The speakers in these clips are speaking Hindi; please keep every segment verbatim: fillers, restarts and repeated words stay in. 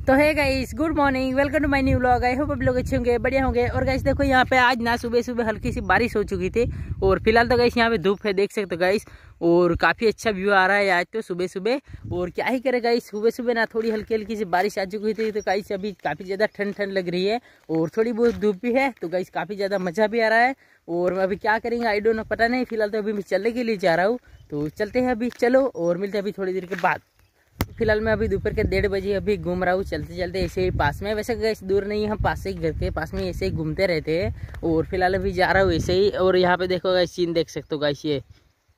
तो है guys, good morning, welcome to my new vlog. I hope आप लोग अच्छे होंगे, बढ़िया होंगे। और गाइस देखो यहाँ पे आज ना सुबह सुबह हल्की सी बारिश हो चुकी थी और फिलहाल तो गाइस यहाँ पे धूप है, देख सकते हो गाइस। और काफी अच्छा व्यू आ रहा है आज तो सुबह सुबह। और क्या ही करे गाइस, सुबह सुबह ना थोड़ी हल्की हल्की सी बारिश आ चुकी थी, तो गाइस अभी काफी ज्यादा ठंड ठंड लग रही है और थोड़ी बहुत धूप भी है, तो गाइस काफी ज्यादा मजा भी आ रहा है। और अभी क्या करेंगे आई डोंट नो, पता नहीं। फिलहाल तो अभी मैं चलने के लिए जा रहा हूँ, तो चलते हैं अभी, चलो और मिलते हैं अभी थोड़ी देर के बाद। फिलहाल मैं अभी दोपहर के डेढ़ बजे अभी घूम रहा हूँ, चलते चलते ऐसे ही पास में। वैसे गैस दूर नहीं, हम पास से घर के पास में ऐसे ही घूमते रहते हैं। और फिलहाल अभी जा रहा हूँ ऐसे ही। और यहाँ पे देखो गैस, सीन देख सकते हो गैस ये।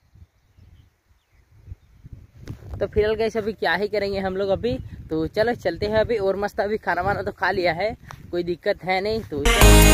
तो फिलहाल गैस अभी क्या ही करेंगे हम लोग अभी, तो चलो चलते हैं अभी। और मस्त अभी खाना वाना तो खा लिया है, कोई दिक्कत है नहीं। तो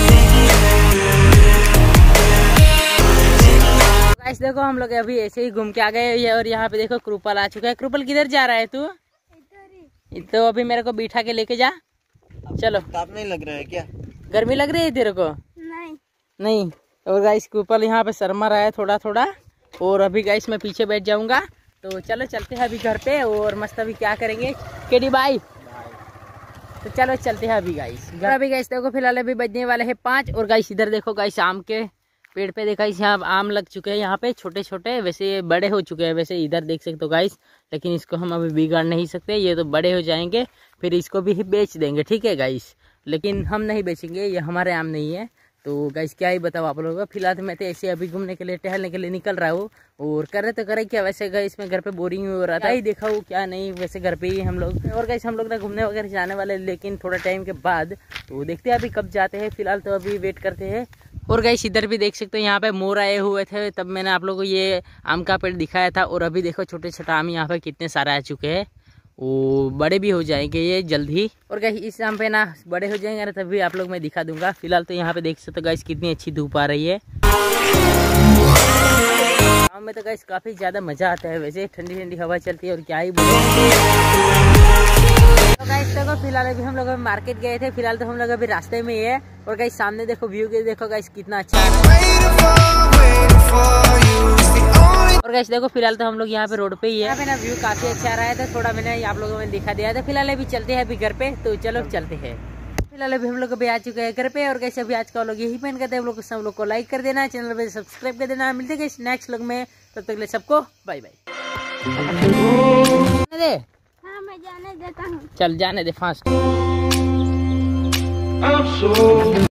गाइस देखो हम लोग अभी ऐसे ही घूम के आ गए। और यहाँ पे देखो कृपल आ चुका है। कृपल किधर जा रहा है तू? तो अभी मेरे को बिठा के लेके जा, चलो। ताप नहीं लग रहा है क्या? गर्मी लग रही है तेरे को? नहीं नहीं। और गाइस कृपल यहाँ पे शर्मा रहा है थोड़ा थोड़ा। और अभी गाइस मैं पीछे बैठ जाऊंगा, तो चलो चलते हैं अभी घर पे। और मस्त अभी क्या करेंगे केडी बाई, तो चलो चलते हैं अभी गाइस घर। अभी गाइस देखो फिलहाल अभी बजने वाले हैं पाँच। और गाइस इधर देखो गाइस, आम के पेड़ पे देखा इस यहाँ आम लग चुके हैं, यहाँ पे छोटे छोटे, वैसे ये बड़े हो चुके हैं। वैसे इधर देख सकते हो गाइस, लेकिन इसको हम अभी बिगाड़ नहीं सकते, ये तो बड़े हो जाएंगे, फिर इसको भी बेच देंगे, ठीक है गाइस। लेकिन हम नहीं बेचेंगे, ये हमारे आम नहीं है। तो गाइस क्या ही बताओ आप लोगों को। फिलहाल तो मैं तो ऐसे अभी घूमने के लिए, टहलने के लिए निकल रहा हूँ। और कर रहे तो करे क्या, वैसे गाइस मैं घर पे बोरिंग हो रहा था, ही देखा हूँ क्या नहीं, वैसे घर पे ही हम लोग। और गाइस हम लोग ना घूमने वगैरह जाने वाले, लेकिन थोड़ा टाइम के बाद, तो देखते हैं अभी कब जाते हैं। फिलहाल तो अभी वेट करते हैं। और गाइस इधर भी देख सकते हो, यहाँ पे मोर आए हुए थे, तब मैंने आप लोगों को ये आम का पेड़ दिखाया था। और अभी देखो छोटे छोटे आम यहाँ पे कितने सारे आ चुके हैं, वो बड़े भी हो जाएंगे ये जल्द ही। और गाइस इस आम पे ना बड़े हो जाएंगे ना, तभी आप लोग मैं दिखा दूंगा। फिलहाल तो यहाँ पे देख सकते हो गाइस, कितनी अच्छी धूप आ रही है। गाँव में तो गाइस काफी ज्यादा मजा आता है, वैसे ठंडी ठंडी हवा चलती है। और क्या ही तो गाइस देखो फिलहाल अभी हम लोग मार्केट गए थे, फिलहाल तो हम लोग अभी रास्ते में ही है। और गाइस सामने देखो व्यू के, देखो गाइस कितना अच्छा है। और गाइस देखो फिलहाल तो हम लोग यहाँ पे रोड पे ही है, यहाँ पे ना व्यू काफी अच्छा आ रहा है, तो थोड़ा मैंने आप लोगों में दिखा दिया था। फिलहाल अभी चलते हैं अभी घर पे, तो चलो चलते हैं। फिलहाल अभी हम लोग अभी आ चुके हैं घर पे। और कैसे अभी आज का लोग यही पेन करते हैं, हम लोग सब लोग को लाइक कर देना, चैनल पे सब्सक्राइब कर देना। मिलते हैं नेक्स्ट लोग में, तब तक ले सबको बाय बाय। हाँ मैं जाने देता हूँ, चल जाने दे फास्ट।